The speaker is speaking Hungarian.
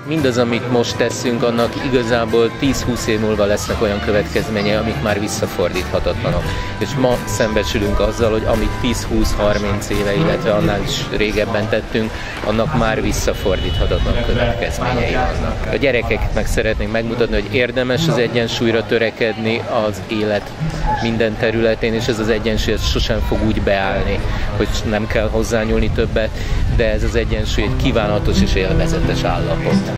Mindaz, amit most teszünk, annak igazából 10-20 év múlva lesznek olyan következményei, amik már visszafordíthatatlanok. És ma szembesülünk azzal, hogy amit 10-20-30 éve, illetve annál is régebben tettünk, annak már visszafordíthatatlan következményei vannak. A gyerekeknek szeretnénk megmutatni, hogy érdemes az egyensúlyra törekedni az élet minden területén, és ez az egyensúly sosem fog úgy beállni, hogy nem kell hozzányúlni többet, de ez az egyensúly egy kívánatos és élvezetes állapot.